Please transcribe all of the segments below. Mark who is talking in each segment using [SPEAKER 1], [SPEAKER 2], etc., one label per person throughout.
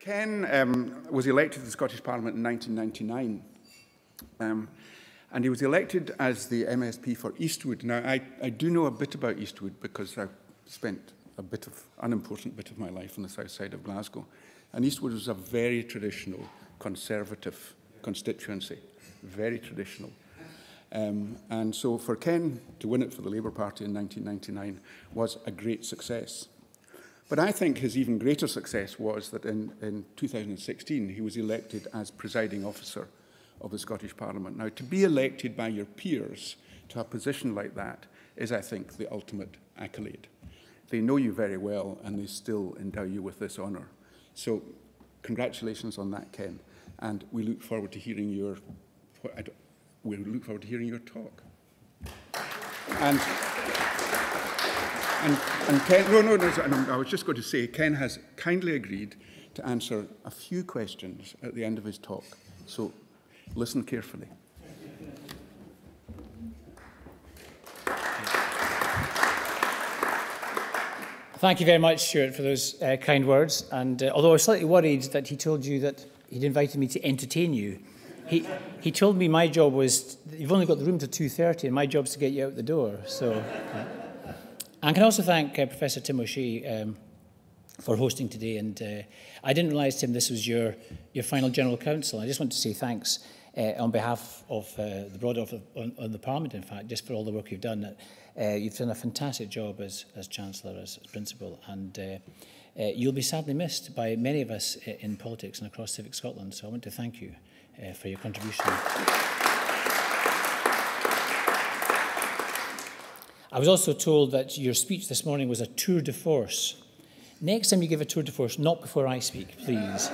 [SPEAKER 1] Ken was elected to the Scottish Parliament in 1999, and he was elected as the MSP for Eastwood. Now, I do know a bit about Eastwood because I've spent unimportant bit of my life on the south side of Glasgow. And Eastwood was a very traditional, conservative constituency, very traditional. And so for Ken to win it for the Labour Party in 1999 was a great success. But I think his even greater success was that in 2016 he was elected as presiding officer of the Scottish Parliament. Now, to be elected by your peers to a position like that is, I think, the ultimate accolade. They know you very well and they still endow you with this honour. So congratulations on that, Ken. And we look forward to hearing your talk. And Ken, no, I was just going to say, Ken has kindly agreed to answer a few questions at the end of his talk. So listen carefully.
[SPEAKER 2] Thank you very much, Stuart, for those kind words. And although I was slightly worried that he told you that he'd invited me to entertain you, he told me my job was, you've only got the room till 2:30 and my job's to get you out the door. So, and I can also thank Professor Tim O'Shea for hosting today. And I didn't realise, Tim, this was your final General Counsel. I just want to say thanks on behalf of the broader of the Parliament, in fact, just for all the work you've done. You've done a fantastic job as Chancellor, as Principal, and you'll be sadly missed by many of us in politics and across Civic Scotland. So I want to thank you for your contribution. I was also told that your speech this morning was a tour de force. Next time you give a tour de force, not before I speak, please.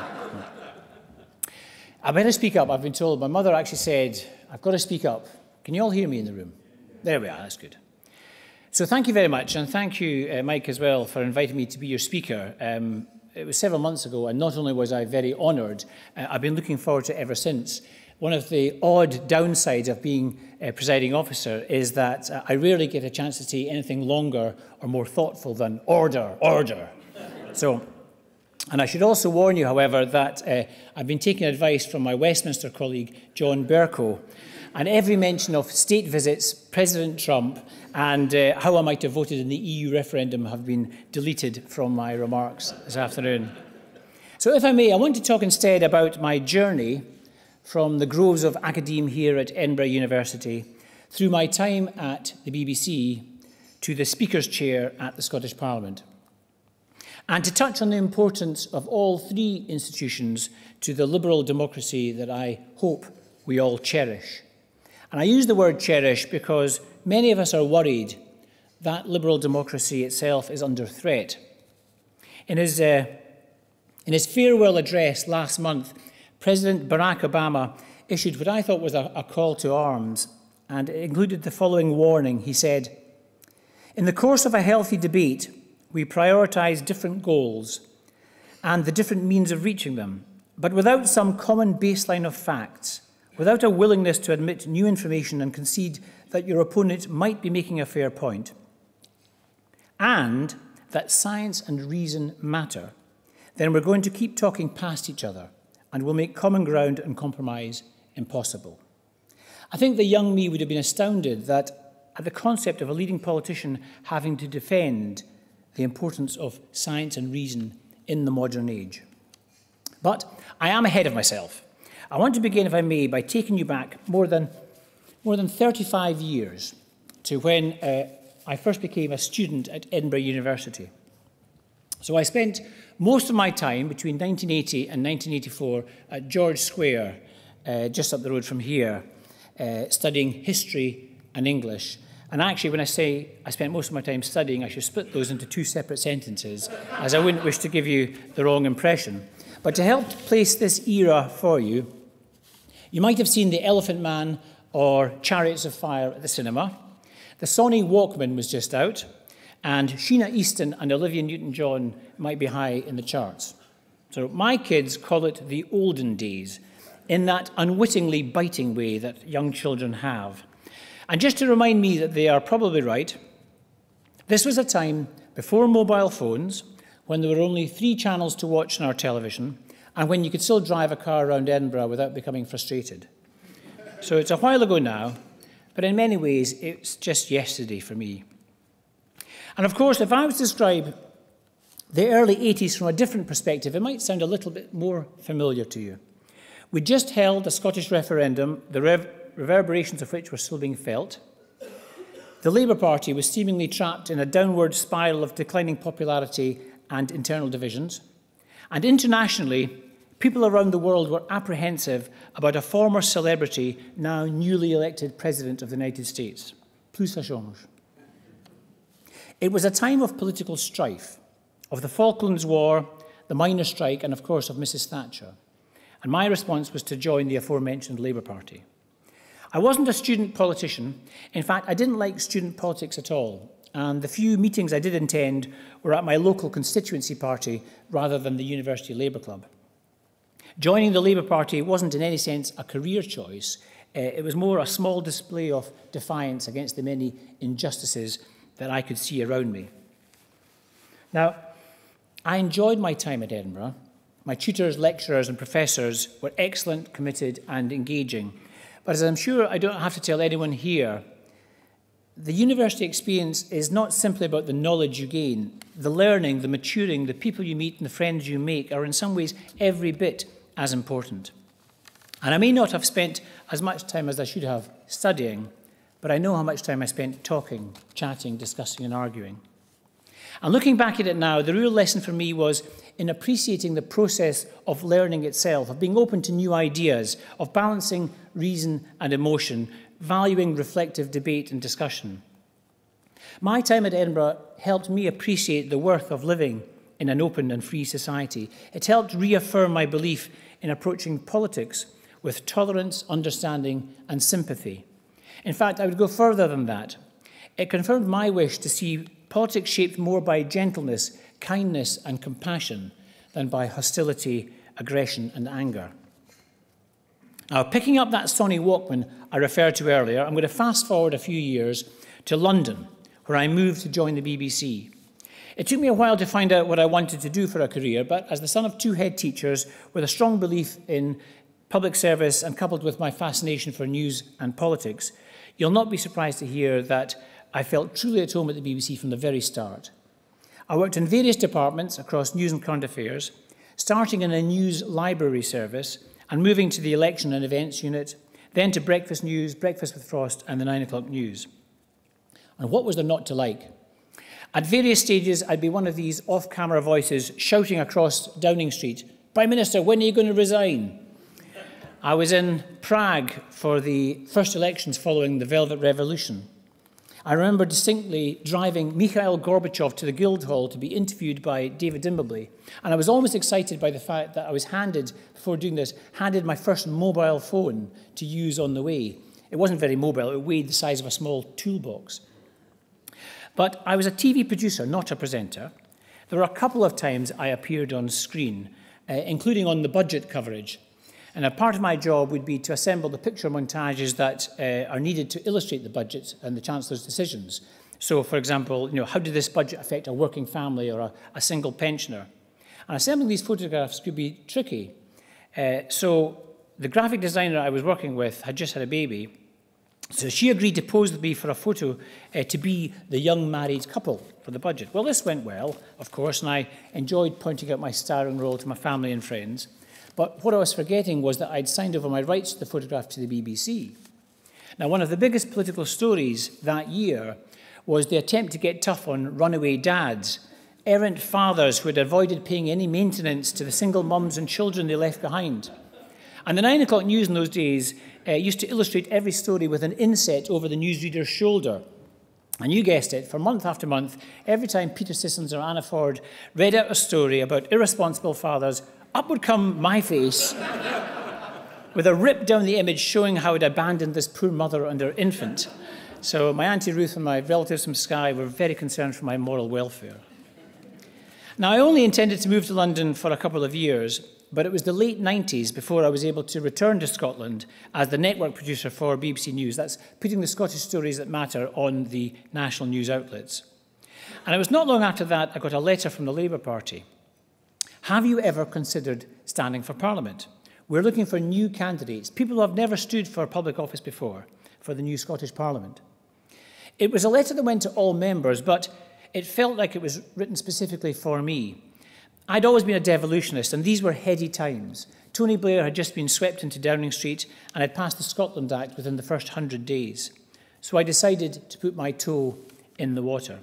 [SPEAKER 2] I better speak up, I've been told. My mother actually said, I've got to speak up. Can you all hear me in the room? There we are, that's good. So thank you very much, and thank you, Mike, as well, for inviting me to be your speaker. It was several months ago, and not only was I very honoured, I've been looking forward to it ever since. One of the odd downsides of being a presiding officer is that I rarely get a chance to say anything longer or more thoughtful than order, order. And I should also warn you, however, that I've been taking advice from my Westminster colleague, John Bercow, and every mention of state visits, President Trump, and how I might have voted in the EU referendum have been deleted from my remarks this afternoon. So if I may, I want to talk instead about my journey from the groves of academe here at Edinburgh University, through my time at the BBC, to the Speaker's chair at the Scottish Parliament, and to touch on the importance of all three institutions to the liberal democracy that I hope we all cherish. And I use the word cherish because many of us are worried that liberal democracy itself is under threat. In his farewell address last month, President Barack Obama issued what I thought was a call to arms, and it included the following warning. He said, "In the course of a healthy debate, we prioritise different goals and the different means of reaching them, but without some common baseline of facts, without a willingness to admit new information and concede that your opponent might be making a fair point, and that science and reason matter, then we're going to keep talking past each other and will make common ground and compromise impossible." I think the young me would have been astounded at the concept of a leading politician having to defend the importance of science and reason in the modern age. But I am ahead of myself. I want to begin, if I may, by taking you back more than 35 years to when I first became a student at Edinburgh University. So I spent most of my time between 1980 and 1984 at George Square, just up the road from here, studying history and English. And actually, when I say I spent most of my time studying, I should split those into two separate sentences, as I wouldn't wish to give you the wrong impression. But to help place this era for you, you might have seen The Elephant Man or Chariots of Fire at the cinema. The Sony Walkman was just out, and Sheena Easton and Olivia Newton-John might be high in the charts. So my kids call it the olden days, in that unwittingly biting way that young children have. And just to remind me that they are probably right, this was a time before mobile phones, when there were only 3 channels to watch on our television, and when you could still drive a car around Edinburgh without becoming frustrated. So it's a while ago now, but in many ways it's just yesterday for me. And of course, if I was to describe the early 80s from a different perspective, it might sound a little bit more familiar to you. We just held a Scottish referendum, the reverberations of which were still being felt. The Labour Party was seemingly trapped in a downward spiral of declining popularity and internal divisions. And internationally, people around the world were apprehensive about a former celebrity, now newly elected President of the United States. Plus ça change. It was a time of political strife, of the Falklands War, the miners' strike, and of course of Mrs. Thatcher. And my response was to join the aforementioned Labour Party. I wasn't a student politician. In fact, I didn't like student politics at all. And the few meetings I did attend were at my local constituency party rather than the University Labour Club. Joining the Labour Party wasn't in any sense a career choice. It was more a small display of defiance against the many injustices that I could see around me. Now, I enjoyed my time at Edinburgh. My tutors, lecturers and professors were excellent, committed and engaging. But as I'm sure I don't have to tell anyone here, the university experience is not simply about the knowledge you gain. The learning, the maturing, the people you meet and the friends you make are in some ways every bit as important. And I may not have spent as much time as I should have studying, but I know how much time I spent talking, chatting, discussing and arguing. And looking back at it now, the real lesson for me was in appreciating the process of learning itself, of being open to new ideas, of balancing reason and emotion, valuing reflective debate and discussion. My time at Edinburgh helped me appreciate the worth of living in an open and free society. It helped reaffirm my belief in approaching politics with tolerance, understanding and sympathy. In fact, I would go further than that. It confirmed my wish to see politics shaped more by gentleness, kindness and compassion than by hostility, aggression and anger. Now, picking up that Sony Walkman I referred to earlier, I'm going to fast forward a few years to London, where I moved to join the BBC. It took me a while to find out what I wanted to do for a career, but as the son of 2 head teachers with a strong belief in public service and coupled with my fascination for news and politics, you'll not be surprised to hear that I felt truly at home at the BBC from the very start. I worked in various departments across news and current affairs, starting in a news library service and moving to the election and events unit, then to breakfast news, breakfast with Frost and the 9 o'clock news. And what was there not to like? At various stages, I'd be one of these off-camera voices shouting across Downing Street, "Prime Minister, when are you going to resign?" I was in Prague for the first elections following the Velvet Revolution. I remember distinctly driving Mikhail Gorbachev to the Guildhall to be interviewed by David Dimbleby. And I was almost excited by the fact that I was before doing this, handed my first mobile phone to use on the way. It wasn't very mobile, it weighed the size of a small toolbox. But I was a TV producer, not a presenter. There were a couple of times I appeared on screen, including on the budget coverage. And a part of my job would be to assemble the picture montages that are needed to illustrate the budget and the Chancellor's decisions. So, for example, how did this budget affect a working family or a single pensioner? And assembling these photographs could be tricky. So the graphic designer I was working with had just had a baby. So she agreed to pose with me for a photo to be the young married couple for the budget. Well, this went well, of course, and I enjoyed pointing out my starring role to my family and friends. But what I was forgetting was that I'd signed over my rights to the photograph to the BBC. Now, one of the biggest political stories that year was the attempt to get tough on runaway dads, errant fathers who had avoided paying any maintenance to the single mums and children they left behind. And the 9 o'clock news in those days used to illustrate every story with an inset over the newsreader's shoulder. And you guessed it, for month after month, every time Peter Sissons or Anna Ford read out a story about irresponsible fathers, up would come my face with a rip down the image showing how it abandoned this poor mother and her infant. So my Auntie Ruth and my relatives from Skye were very concerned for my moral welfare. Now, I only intended to move to London for a couple of years, but it was the late 90s before I was able to return to Scotland as the network producer for BBC News. That's putting the Scottish stories that matter on the national news outlets. And it was not long after that I got a letter from the Labour Party. Have you ever considered standing for Parliament? We're looking for new candidates, people who have never stood for public office before, for the new Scottish Parliament. It was a letter that went to all members, but it felt like it was written specifically for me. I'd always been a devolutionist, and these were heady times. Tony Blair had just been swept into Downing Street and had passed the Scotland Act within the first 100 days. So I decided to put my toe in the water.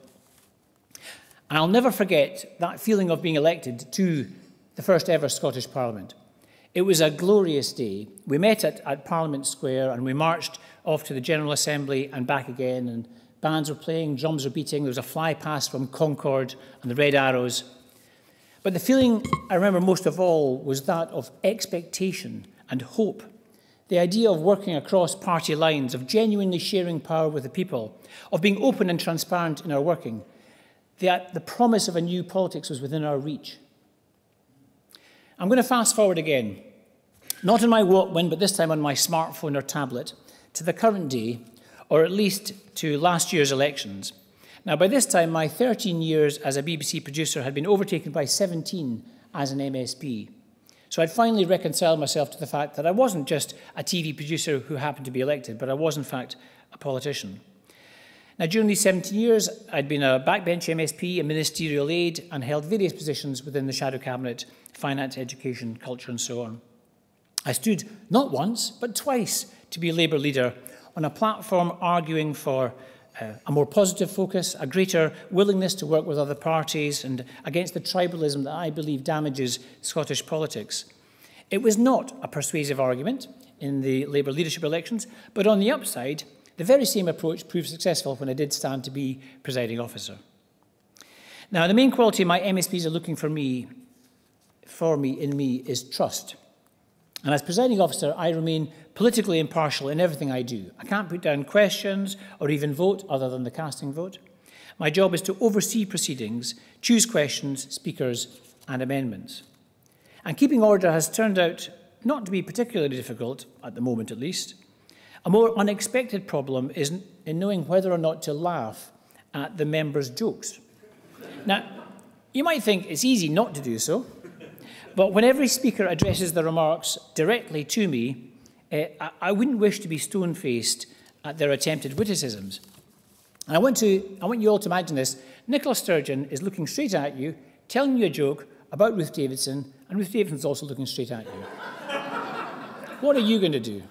[SPEAKER 2] And I'll never forget that feeling of being elected to the first ever Scottish Parliament. It was a glorious day. We met at Parliament Square and we marched off to the General Assembly and back again, and bands were playing, drums were beating, there was a fly past from Concord and the Red Arrows. But the feeling I remember most of all was that of expectation and hope. The idea of working across party lines, of genuinely sharing power with the people, of being open and transparent in our working. The promise of a new politics was within our reach. I'm going to fast forward again, not on my Walkman, but this time on my smartphone or tablet, to the current day, or at least to last year's elections. Now, by this time, my 13 years as a BBC producer had been overtaken by 17 as an MSP. So I'd finally reconciled myself to the fact that I wasn't just a TV producer who happened to be elected, but I was, in fact, a politician. Now, during these 17 years, I'd been a backbench MSP, a ministerial aide, and held various positions within the shadow cabinet, finance, education, culture, and so on. I stood not once, but twice to be a Labour leader on a platform arguing for a more positive focus, a greater willingness to work with other parties, and against the tribalism that I believe damages Scottish politics. It was not a persuasive argument in the Labour leadership elections, but on the upside, the very same approach proved successful when I did stand to be presiding officer. Now, the main quality my MSPs are looking for in me is trust. And as presiding officer, I remain politically impartial in everything I do. I can't put down questions or even vote other than the casting vote. My job is to oversee proceedings, choose questions, speakers, and amendments. And keeping order has turned out not to be particularly difficult, at the moment at least. A more unexpected problem is in knowing whether or not to laugh at the members' jokes. Now, you might think it's easy not to do so, but when every speaker addresses the remarks directly to me, I wouldn't wish to be stone-faced at their attempted witticisms. And I want you all to imagine this. Nicola Sturgeon is looking straight at you, telling you a joke about Ruth Davidson, and Ruth Davidson's also looking straight at you. What are you going to do?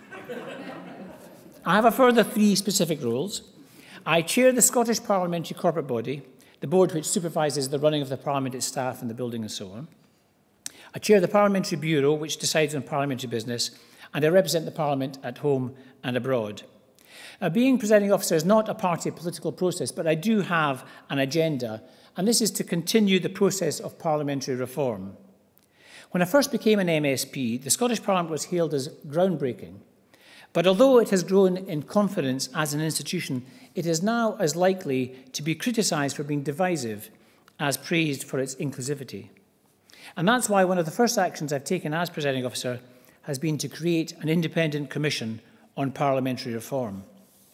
[SPEAKER 2] I have a further 3 specific roles. I chair the Scottish Parliamentary Corporate Body, the board which supervises the running of the Parliament, its staff and the building and so on. I chair the Parliamentary Bureau, which decides on parliamentary business, and I represent the Parliament at home and abroad. Now, being presiding officer is not a party political process, but I do have an agenda, and this is to continue the process of parliamentary reform. When I first became an MSP, the Scottish Parliament was hailed as groundbreaking. But although it has grown in confidence as an institution, it is now as likely to be criticised for being divisive as praised for its inclusivity. And that's why one of the first actions I've taken as presiding officer has been to create an independent commission on parliamentary reform.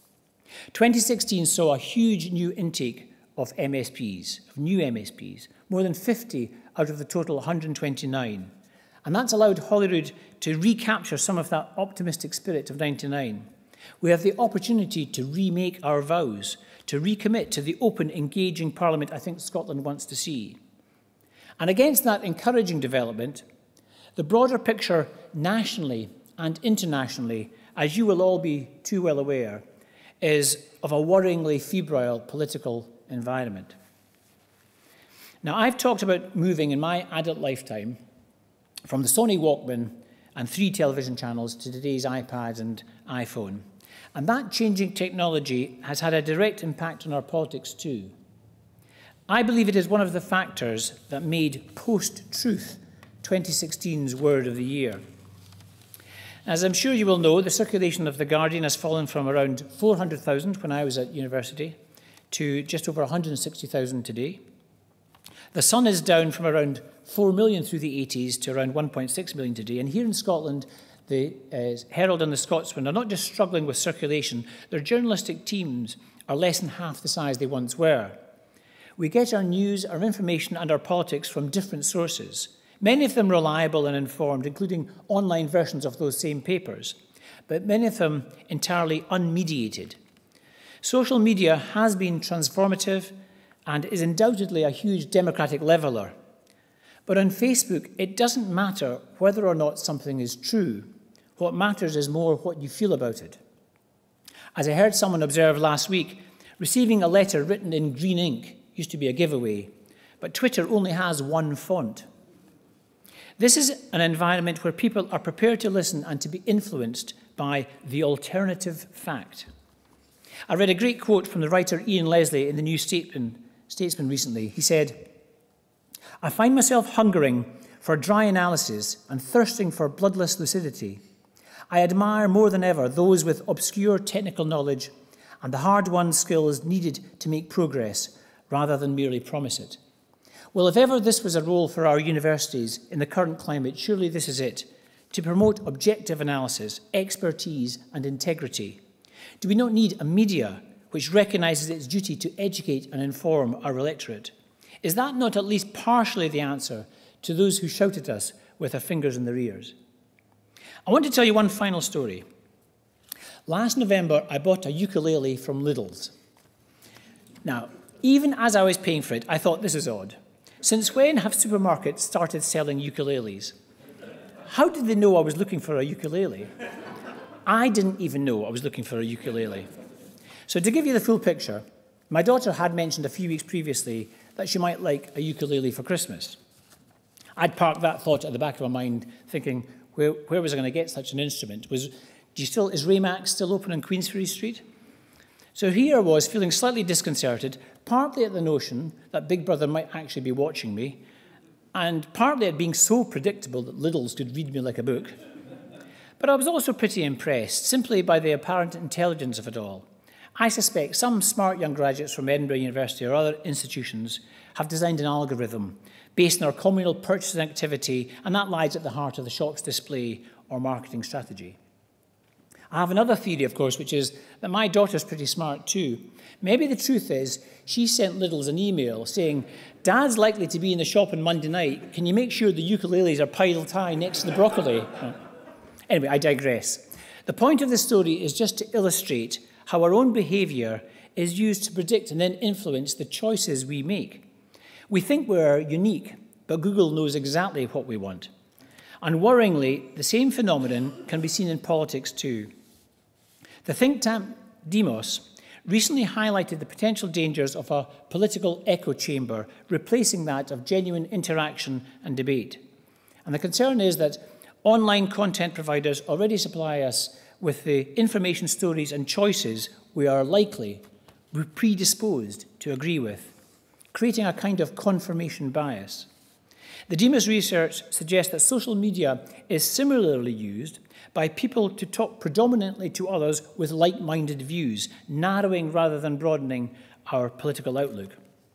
[SPEAKER 2] 2016 saw a huge new intake of MSPs, of new MSPs, more than 50 out of the total 129. And that's allowed Holyrood to recapture some of that optimistic spirit of '99. We have the opportunity to remake our vows, to recommit to the open, engaging Parliament I think Scotland wants to see. And against that encouraging development, the broader picture nationally and internationally, as you will all be too well aware, is of a worryingly febrile political environment. Now, I've talked about moving in my adult lifetime from the Sony Walkman and 3 television channels to today's iPad and iPhone. And that changing technology has had a direct impact on our politics too. I believe it is one of the factors that made Post-Truth 2016's Word of the Year. As I'm sure you will know, the circulation of The Guardian has fallen from around 400,000 when I was at university to just over 160,000 today. The Sun is down from around 4 million through the 80s to around 1.6 million today. And here in Scotland, the Herald and the Scotsman are not just struggling with circulation, their journalistic teams are less than half the size they once were. We get our news, our information and our politics from different sources, many of them reliable and informed, including online versions of those same papers, but many of them entirely unmediated. Social media has been transformative and is undoubtedly a huge democratic leveller. But on Facebook, it doesn't matter whether or not something is true. What matters is more what you feel about it. As I heard someone observe last week, receiving a letter written in green ink used to be a giveaway, but Twitter only has one font. This is an environment where people are prepared to listen and to be influenced by the alternative fact. I read a great quote from the writer Ian Leslie in the New Statesman recently. He said, "I find myself hungering for dry analysis and thirsting for bloodless lucidity. I admire more than ever those with obscure technical knowledge and the hard-won skills needed to make progress rather than merely promise it." Well, if ever this was a role for our universities in the current climate, surely this is it, to promote objective analysis, expertise and integrity. Do we not need a media which recognises its duty to educate and inform our electorate? Is that not at least partially the answer to those who shout at us with their fingers in their ears? I want to tell you one final story. Last November, I bought a ukulele from Lidl's. Now, even as I was paying for it, I thought, this is odd. Since when have supermarkets started selling ukuleles? How did they know I was looking for a ukulele? I didn't even know I was looking for a ukulele. So to give you the full picture, my daughter had mentioned a few weeks previously that she might like a ukulele for Christmas. I'd parked that thought at the back of my mind, thinking, where was I going to get such an instrument? Is Raymax still open on Queensferry Street? So here I was, feeling slightly disconcerted, partly at the notion that Big Brother might actually be watching me, and partly at being so predictable that Lidl's could read me like a book. But I was also pretty impressed, simply by the apparent intelligence of it all. I suspect some smart young graduates from Edinburgh University or other institutions have designed an algorithm based on our communal purchasing activity, and that lies at the heart of the shop's display or marketing strategy. I have another theory, of course, which is that my daughter's pretty smart too. Maybe the truth is she sent Lidl's an email saying, "Dad's likely to be in the shop on Monday night. Can you make sure the ukuleles are piled high next to the broccoli?" Anyway, I digress. The point of this story is just to illustrate how our own behaviour is used to predict and then influence the choices we make. We think we're unique, but Google knows exactly what we want. And worryingly, the same phenomenon can be seen in politics too. The think tank Demos recently highlighted the potential dangers of a political echo chamber replacing that of genuine interaction and debate. And the concern is that online content providers already supply us with the information, stories and choices we are likely, predisposed to agree with, creating a kind of confirmation bias. The Demos research suggests that social media is similarly used by people to talk predominantly to others with like-minded views, narrowing rather than broadening our political outlook.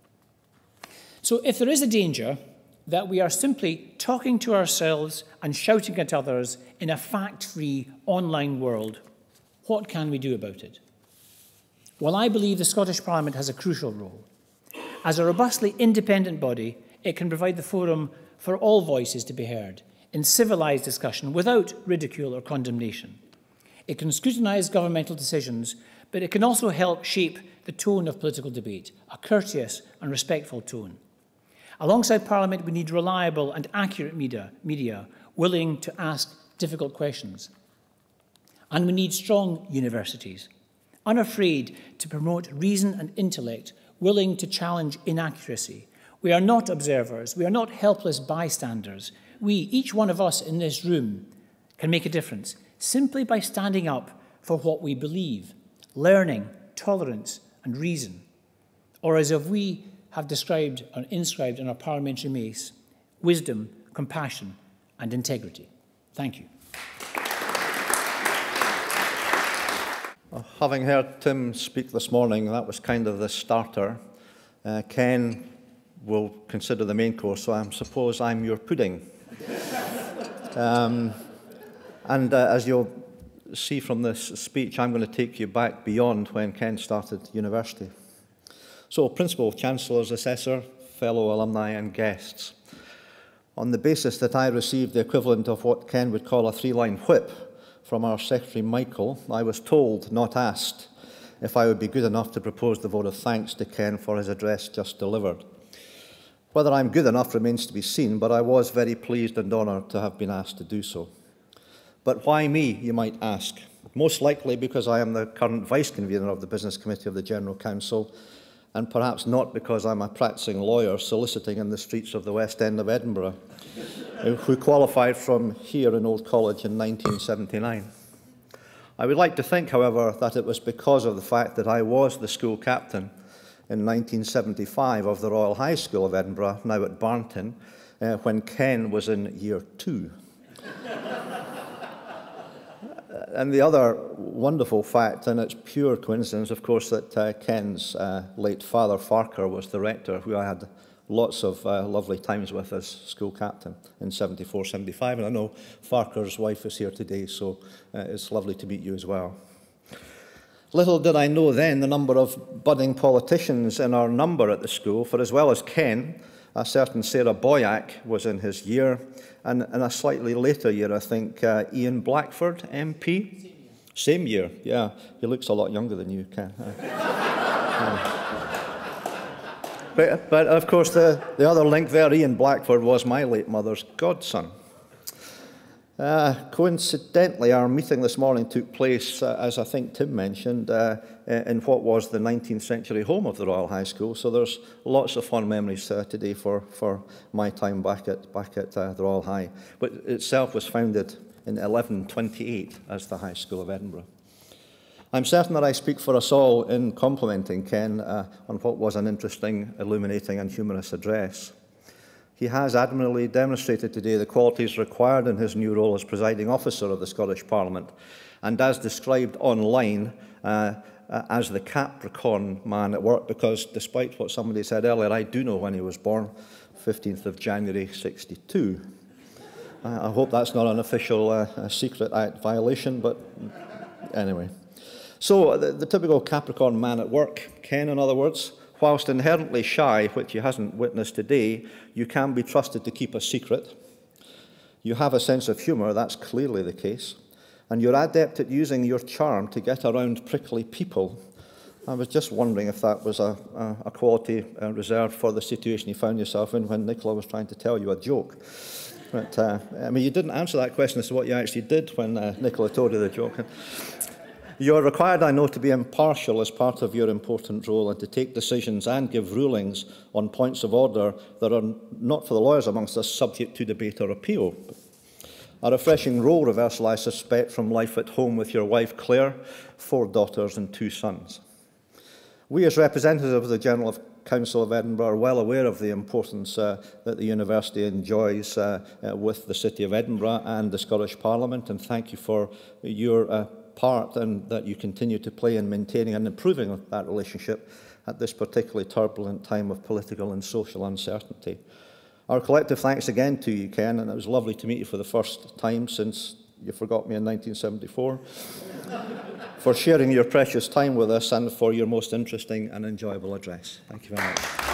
[SPEAKER 2] So if there is a danger that we are simply talking to ourselves and shouting at others in a fact-free online world, what can we do about it? Well, I believe the Scottish Parliament has a crucial role. As a robustly independent body, it can provide the forum for all voices to be heard in civilised discussion without ridicule or condemnation. It can scrutinise governmental decisions, but it can also help shape the tone of political debate, a courteous and respectful tone. Alongside Parliament, we need reliable and accurate media willing to ask difficult questions. And we need strong universities, unafraid to promote reason and intellect, willing to challenge inaccuracy. We are not observers. We are not helpless bystanders. We, each one of us in this room, can make a difference simply by standing up for what we believe, learning, tolerance and reason. Or as if we have described or inscribed in our parliamentary mace, wisdom, compassion and integrity. Thank you.
[SPEAKER 3] Well, having heard Tim speak this morning, that was kind of the starter. Ken will consider the main course, so I suppose I'm your pudding. As you'll see from this speech, I'm going to take you back beyond when Ken started university. So, Principal, Chancellors, Assessor, fellow alumni and guests, on the basis that I received the equivalent of what Ken would call a 3-line whip from our Secretary Michael, I was told, not asked, if I would be good enough to propose the vote of thanks to Ken for his address just delivered. Whether I'm good enough remains to be seen, but I was very pleased and honoured to have been asked to do so. But why me, you might ask? Most likely because I am the current Vice-Convener of the Business Committee of the General Council, and perhaps not because I'm a practising lawyer soliciting in the streets of the West End of Edinburgh, who qualified from here in Old College in 1979. I would like to think, however, that it was because of the fact that I was the school captain in 1975 of the Royal High School of Edinburgh, now at Barnton, when Ken was in year 2. And the other wonderful fact, and it's pure coincidence, of course, that Ken's late father, Farquhar, was the rector, who I had lots of lovely times with as school captain in 74, 75. And I know Farquhar's wife is here today, so it's lovely to meet you as well. Little did I know then the number of budding politicians in our number at the school, for as well as Ken, a certain Sarah Boyack was in his year, and in a slightly later year, I think, Ian Blackford, MP. Same year, yeah. He looks a lot younger than you, Ken. But of course, the other link there, Ian Blackford, was my late mother's godson. Coincidentally, our meeting this morning took place, as I think Tim mentioned, in what was the 19th century home of the Royal High School. So there's lots of fond memories today for my time back at the Royal High. But itself was founded in 1128 as the High School of Edinburgh. I'm certain that I speak for us all in complimenting Ken on what was an interesting, illuminating and humorous address. He has admirably demonstrated today the qualities required in his new role as presiding officer of the Scottish Parliament, and as described online as the Capricorn man at work, because despite what somebody said earlier, I do know when he was born, 15th of January 62. I hope that's not an official Secret Act violation, but anyway. So, the typical Capricorn man at work, Ken in other words, whilst inherently shy, which he hasn't witnessed today, you can be trusted to keep a secret. You have a sense of humour, that's clearly the case. And you're adept at using your charm to get around prickly people. I was just wondering if that was a quality reserved for the situation you found yourself in when Nicola was trying to tell you a joke. But, I mean, you didn't answer that question as to what you actually did when Nicola told you the joke. You're required, I know, to be impartial as part of your important role and to take decisions and give rulings on points of order that are not, for the lawyers amongst us, subject to debate or appeal. A refreshing role reversal, I suspect, from life at home with your wife, Claire, 4 daughters and 2 sons. We, as representatives of the General Council of Edinburgh, are well aware of the importance that the university enjoys with the City of Edinburgh and the Scottish Parliament, and thank you for your part and that you continue to play in maintaining and improving that relationship at this particularly turbulent time of political and social uncertainty. Our collective thanks again to you, Ken, and it was lovely to meet you for the first time since you forgot me in 1974, for sharing your precious time with us and for your most interesting and enjoyable address. Thank you very much.